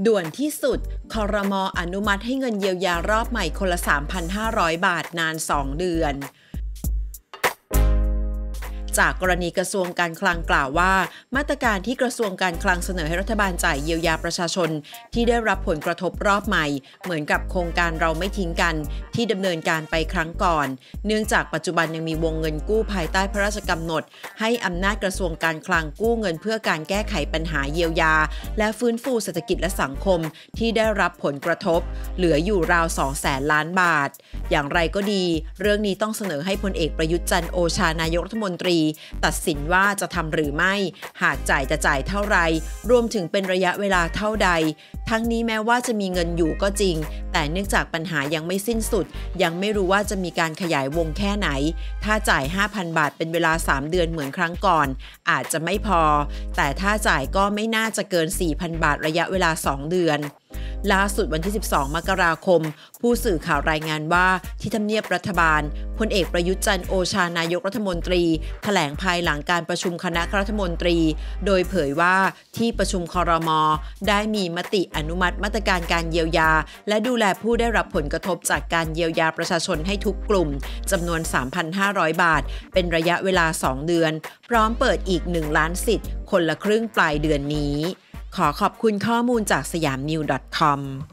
ด่วนที่สุดครม.อนุมัติให้เงินเยียวยารอบใหม่คนละ 3,500 บาทนาน 2 เดือนจากกรณีกระทรวงการคลังกล่าวว่ามาตรการที่กระทรวงการคลังเสนอให้รัฐบาลจ่ายเยียวยาประชาชนที่ได้รับผลกระทบรอบใหม่เหมือนกับโครงการเราไม่ทิ้งกันที่ดำเนินการไปครั้งก่อนเนื่องจากปัจจุบันยังมีวงเงินกู้ภายใต้พระราชกำหนดให้อำนาจกระทรวงการคลังกู้เงินเพื่อการแก้ไขปัญหาเยียวยาและฟื้นฟูเศรษฐกิจและสังคมที่ได้รับผลกระทบเหลืออยู่ราว 200,000 ล้านบาทอย่างไรก็ดีเรื่องนี้ต้องเสนอให้พลเอกประยุทธ์จันทร์โอชานายกรัฐมนตรีตัดสินว่าจะทำหรือไม่หากจ่ายจะจ่ายเท่าไรรวมถึงเป็นระยะเวลาเท่าใดทั้งนี้แม้ว่าจะมีเงินอยู่ก็จริงแต่เนื่องจากปัญหายังไม่สิ้นสุดยังไม่รู้ว่าจะมีการขยายวงแค่ไหนถ้าจ่าย 5,000 บาทเป็นเวลา3เดือนเหมือนครั้งก่อนอาจจะไม่พอแต่ถ้าจ่ายก็ไม่น่าจะเกิน 4,000 บาทระยะเวลา2เดือนล่าสุดวันที่12 มกราคมผู้สื่อข่าวรายงานว่าที่ทำเนียบรัฐบาลพลเอกประยุทธ์จันทร์โอชานายกรัฐมนตรีแถลงภายหลังการประชุมคณะรัฐมนตรีโดยเผยว่าที่ประชุมครม.ได้มีมติอนุมัติมาตรการการเยียวยาและดูแลผู้ได้รับผลกระทบจากการเยียวยาประชาชนให้ทุกกลุ่มจำนวน 3,500 บาทเป็นระยะเวลา2เดือนพร้อมเปิดอีก1ล้านสิทธิ์คนละครึ่งปลายเดือนนี้ขอขอบคุณข้อมูลจากสยามนิว .com